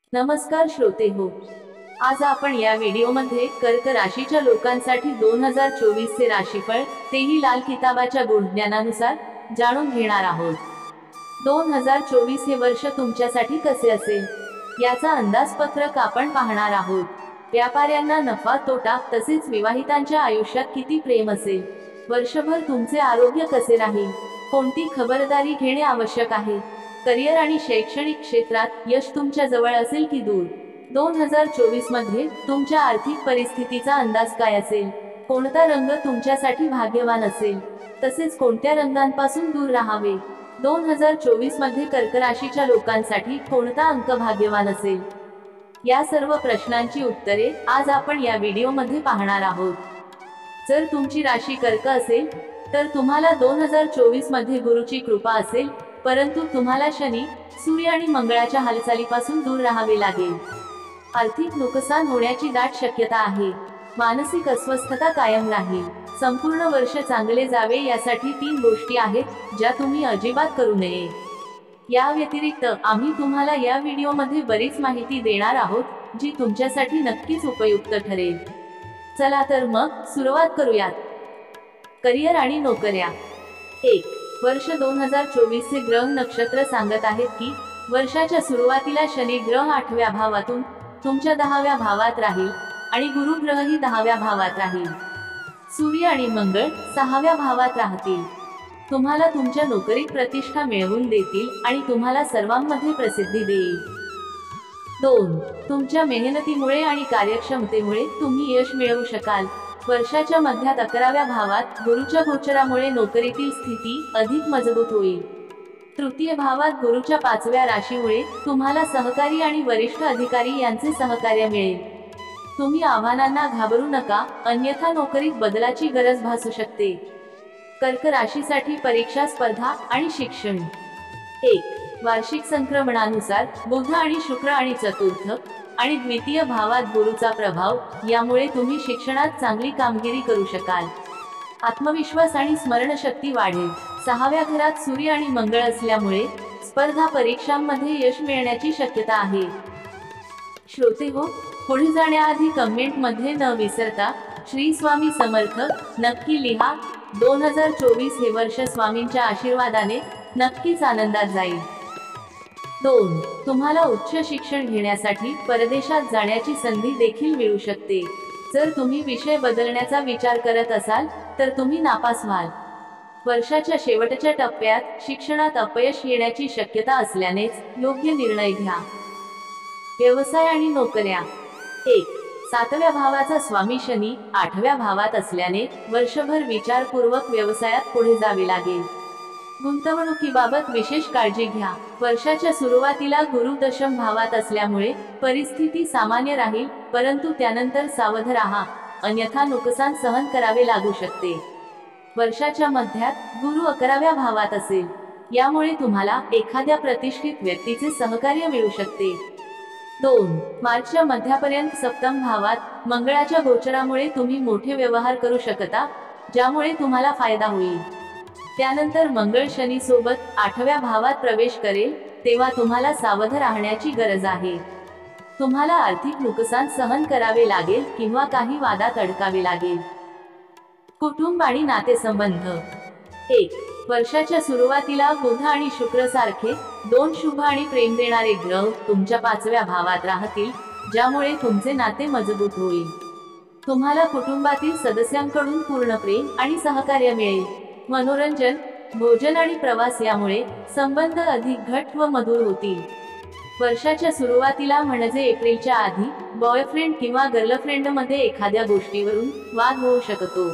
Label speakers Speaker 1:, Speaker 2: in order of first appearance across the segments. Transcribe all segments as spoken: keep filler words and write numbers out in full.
Speaker 1: नमस्कार श्रोते हो, आज आपण या व्हिडिओमध्ये कर्क राशीच्या लोकांसाठी दोन हजार चोवीस चे राशीफळ तेही लाल किताबाच्या गुणज्ञानानुसार जाणून घेणार आहोत। दोन हजार चोवीस हे वर्ष तुमच्यासाठी कसे असेल याचा अंदाजपत्रक आपण पाहणार आहोत। व्यापाऱ्यांना नफा तोटा तसेच विवाहितांच्या आयुष्यात किती प्रेम असेल, वर्षभर तुमचे आरोग्य कसे राहील, कोणती खबरदारी घेणे आवश्यक आहे, करिअर आणि शैक्षणिक क्षेत्रात यश तुमच्या जवळ असेल की दूर, दोन हजार चोवीस मध्ये तुमच्या आर्थिक परिस्थितीचा अंदाज काय असेल, कोणता रंग तुमच्यासाठी भाग्यवान असेल, तसेच कोणत्या रंगांपासून दूर राहावे, दोन हजार चोवीस मध्ये कर्क राशीच्या लोकांसाठी कोणता अंक भाग्यवान असेल, या सर्व प्रश्नांची उत्तरे आज आपण या व्हिडिओमध्ये पाहणार आहोत। जर तुमची राशी कर्क असेल तर तुम्हाला दोन हजार चोवीस मध्ये गुरुची कृपा असेल, परंतु तुम्हाला शनी, सूर्य आणि मंगळाच्या हालचालीपासून दूर राहावे लागेल। आर्थिक नुकसान होण्याची दाट शक्यता आहे। मानसिक अस्वस्थता कायम राहील। संपूर्ण वर्ष चांगले जावे यासाठी तीन गोष्टी आहेत ज्या तुम्ही अजिबात करू नये। या व्यतिरिक्त आम्ही तुम्हाला या व्हिडिओमध्ये बरीच माहिती देणार आहोत जी तुमच्यासाठी नक्कीच उपयुक्त ठरेल। चला तर मग सुरुवात करूयात। करिअर आणि नोकऱ्या। एक वर्ष दोन हजार चोवीस चे ग्रह नक्षत्र सांगत आहेत की वर्षाच्या सुरुवातीला शनी ग्रह आठव्या भावातून तुमच्या दहाव्या भावात राहील आणि गुरु ग्रहही दहाव्या भावात राहील। सूर्य आणि मंगळ सहाव्या भावात राहतील। तुम्हाला तुमच्या नोकरीत प्रतिष्ठा मिळवून देतील आणि तुम्हाला सर्वांमध्ये प्रसिद्धी देईल। दोन तुमच्या मेहनतीमुळे आणि कार्यक्षमतेमुळे तुम्ही यश मिळवू शकाल। वर्षाच्या मध्यात अकराव्या भावात गुरुच्या गोचरामुळे नोकरीतील स्थिती अधिक मजबूत होईल। तृतीय भावात गुरुच्या पाचव्या राशीमुळे तुम्हाला सहकारी आणि वरिष्ठ अधिकारी यांचे सहकार्य मिळेल। तुम्ही आव्हानांना घाबरू नका, अन्यथा नोकरीत बदलाची गरज भासू शकते। कर्क राशीसाठी परीक्षा, स्पर्धा आणि शिक्षण। एक वार्षिक संक्रमणानुसार बुध आणि शुक्र आणि चतुर्थ आणि द्वितीय भावात गुरुचा प्रभाव यामुळे तुम्ही शिक्षणात चांगली कामगिरी करू शकाल। आत्मविश्वास आणि स्मरणशक्ती वाढेल। सहाव्या घरात सूर्य आणि मंगळ असल्यामुळे स्पर्धा परीक्षांमध्ये यश मिळण्याची शक्यता आहे। श्रोते हो, पुढे जाण्याआधी कमेंट मध्ये न विसरता श्री स्वामी समर्थ नक्की लिहा। दोन हजार चोवीस हे वर्ष स्वामींच्या आशीर्वादाने नक्कीच आनंदात जाईल। दोन तुम्हाला उच्च शिक्षण घेण्यासाठी परदेशात जाण्याची संधी देखील मिळू शकते। जर तुम्ही विषय बदलण्याचा विचार करत असाल तर तुम्ही नापास व्हाल। वर्षाच्या शेवटच्या टप्प्यात शिक्षणात अपयश येण्याची शक्यता असल्यानेच योग्य निर्णय घ्या। व्यवसाय आणि नोकऱ्या। एक सातव्या भावाचा स्वामी शनी आठव्या भावात असल्याने वर्षभर विचारपूर्वक व्यवसायात पुढे जावे लागेल। गुंतवणुकीबाबत विशेष काळजी घ्या। वर्षाच्या सुरुवातीला गुरु दशम भावात असल्यामुळे परिस्थिती सामान्य राहील, परंतु त्यानंतर सावध राहा, अन्यथा नुकसान सहन करावे लागू शकते। वर्षाच्या मध्यात गुरु अकराव्या भावात असेल, यामुळे तुम्हाला एखाद्या प्रतिष्ठित व्यक्तीचे सहकार्य मिळू शकते। दोन मार्चच्या मध्यापर्यंत सप्तम भावात मंगळाच्या गोचरामुळे तुम्ही मोठे व्यवहार करू शकता, ज्यामुळे तुम्हाला फायदा होईल। त्यानंतर मंगळ शनी सोबत आठव्या भावात प्रवेश करेल, तेव्हा तुम्हाला सावध राहण्याची गरज आहे। तुम्हाला आर्थिक नुकसान सहन करावे लागेल किंवा काही वादात अडकावे लागेल। कुटुंब आणि नातेसंबंध। एक वर्षाच्या सुरुवातीला बुध आणि शुक्र सारखे दोन शुभ आणि प्रेम देणारे ग्रह तुमच्या पाचव्या भावात राहतील, ज्यामुळे तुमचे नाते मजबूत होईल। तुम्हाला कुटुंबातील सदस्यांकडून पूर्ण प्रेम आणि सहकार्य मिळेल। मनोरंजन, भोजन आणि प्रवास यामुळे संबंध अधिक घट्ट व मधुर होतील। वर्षाच्या सुरुवातीला म्हणजे एप्रिलच्या आधी बॉयफ्रेंड किंवा गर्लफ्रेंड मध्ये एखाद्या गोष्टीवरून वाद होऊ शकतो।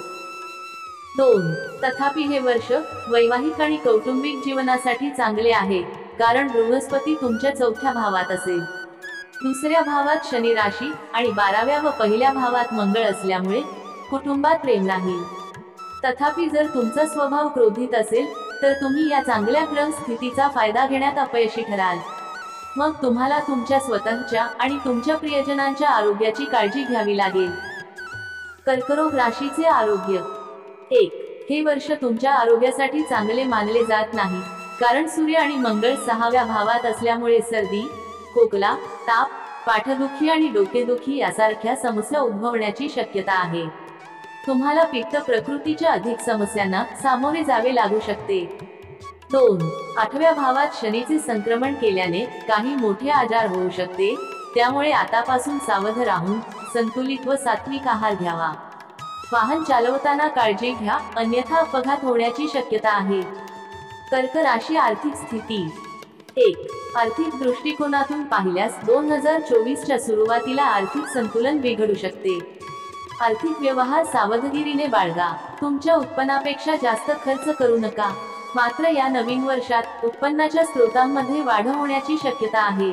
Speaker 1: दोन तथापि हे वर्ष वैवाहिक आणि कौटुंबिक जीवनासाठी चांगले आहे, कारण बृहस्पती तुमच्या चौथ्या भावात असेल। दुसऱ्या भावात शनी राशी आणि बाराव्या व पहिल्या भावात मंगळ असल्यामुळे कुटुंबात प्रेम राहील। तथापि जर तुमचा स्वभाव क्रोधित असेल तर तुम्ही या चांगल्या ग्रह स्थितीचा फायदा घेण्यात अपयशी ठराल। मग तुम्हाला तुमच्या स्वतःच्या आणि तुमच्या प्रियजनांच्या आरोग्याची काळजी घ्यावी लागेल। कर्करोग राशीचे आरोग्य। एक हे वर्ष तुमच्या आरोग्यासाठी चांगले मानले जात नाही, कारण सूर्य आणि मंगळ सहाव्या भावात असल्यामुळे सर्दी, खोकला, ताप पाठदुखी आणि डोकेदुखी यासारख्या समस्या उद्भवण्याची शक्यता आहे. तुम्हाला पित्त प्रकृतीच्या अधिक समस्यांना सामोरे जावे लागू शकते. दोन. आठव्या भावात शनीचे संक्रमण केल्याने काही मोठे आजार होऊ शकते, त्यामुळे आतापासून सावध राहून संतुलित व सात्विक आहार घ्यावा. वाहन चालवताना काळजी घ्या, अन्यथा अपघात होण्याची शक्यता आहे. कर्क राशी आर्थिक स्थिती. एक. आर्थिक दृष्टिकोनातून पाहिल्यास दोन हजार चोवीसच्या सुरुवातीला आर्थिक संतुलन बिघडू शकते. आर्थिक व्यवहार सावधगिरीने बाळगा. तुमच्या उत्पन्नापेक्षा जास्त खर्च करू नका. मात्र या नवीन वर्षात उत्पन्नाच्या स्रोतांमध्ये वाढ होण्याची शक्यता आहे.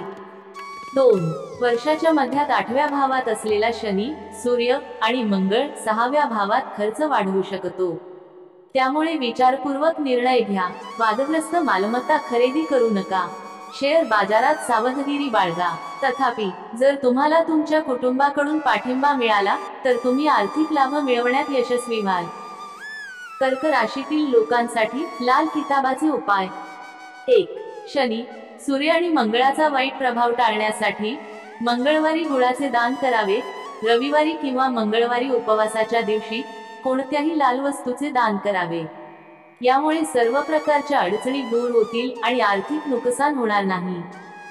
Speaker 1: दोन. वर्षाच्या मध्यात आठव्या भावात असलेला शनी, सूर्य आणि मंगळ सहाव्या भावात खर्च वाढवू शकतो. त्यामुळे विचारपूर्वक निर्णय घ्या. वादग्रस्त मालमत्ता खरेदी करू नका. शेअर बाजारात सावधगिरी बाळगा. तथापि जर तुम्हाला तुमच्या कुटुंबाकडून पाठिंबा मिळाला तर तुम्ही आर्थिक लाभ मिळवण्यात यशस्वी व्हाल. कर्क राशीतील लोकांसाठी लाल किताबाचे उपाय. एक. शनी, सूर्य आणि मंगळाचा वाईट प्रभाव टाळण्यासाठी मंगळवारी गुळाचे दान करावे. रविवारी किंवा मंगळवारी उपवासाच्या दिवशी कोणत्याही लाल वस्तूचे दान करावे. यामुळे सर्व प्रकारच्या अडचणी दूर होतील आणि आर्थिक नुकसान होणार नाही.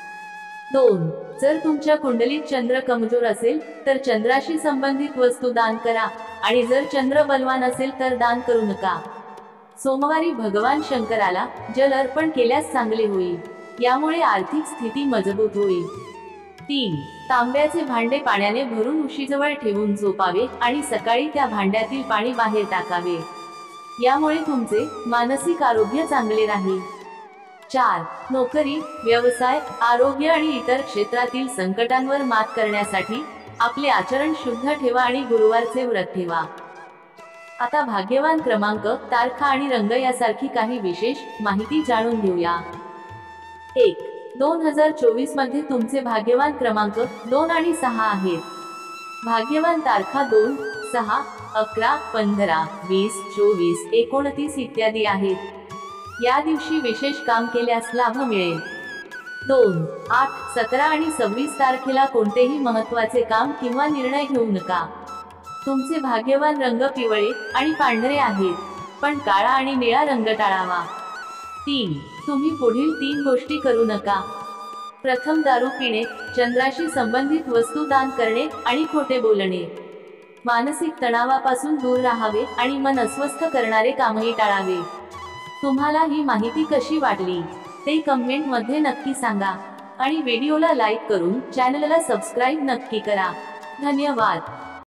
Speaker 1: दोन. जर तुमच्या कुंडलीत चंद्र कमजोर असेल तर चंद्राशी संबंधित वस्तू दान करा आणि जर चंद्र बलवान असेल तर दान करू नका. सोमवारी भगवान शंकराला जल अर्पण केल्यास चांगले होईल. यामुळे आर्थिक स्थिती मजबूत होईल. तीन. तांब्याचे भांडे पाण्याने भरून उशीजवळ ठेवून झोपावे आणि सकाळी त्या भांड्यातील पाणी बाहेर टाकावे. यामुळे तुमचे मानसिक आरोग्य चांगले राहील. चार. नोकरी, व्यवसाय, आरोग्य आणि इतर क्षेत्रातील संकटांवर मात करण्यासाठी आपले आचरण शुद्ध ठेवा आणि गुरुवारचे व्रत ठेवा. आता भाग्यवान क्रमांक, तारखा आणि रंग यासारखी काही विशेष माहिती जाणून घेऊया. एक. दोन हजार चोवीस मध्ये तुमचे भाग्यवान क्रमांक दोन आणि सहा आहेत. भाग्यवान तारखा दोन, सहा, अकरा, पंधरा, वीस, चोवीस, एकोणतीस इत्यादी आहेत. या दिवशी विशेष काम केल्यास लाभ मिळेल. दोन, आठ, सतरा आणि सव्वीस तारखेला कोणतेही महत्त्वाचे काम किंवा निर्णय घेऊ नका. तुमचे भाग्यवान रंग पिवळे आणि पांढरे आहेत, पण काळा आणि निळा रंग टाळावा. तीन. तुम्ही पुढील तीन गोष्टी करू नका. प्रथम, दारू पिणे, चंद्राशी संबंधित वस्तू दान करणे आणि खोटे बोलणे. मानसिक तणावापासून दूर राहावे आणि मन अस्वस्थ करणारे कामही टाळावे. तुम्हाला ही माहिती कशी वाटली ते कमेंट मध्ये नक्की सांगा आणि व्हिडिओला लाईक करून चॅनलला सबस्क्राईब नक्की करा. धन्यवाद.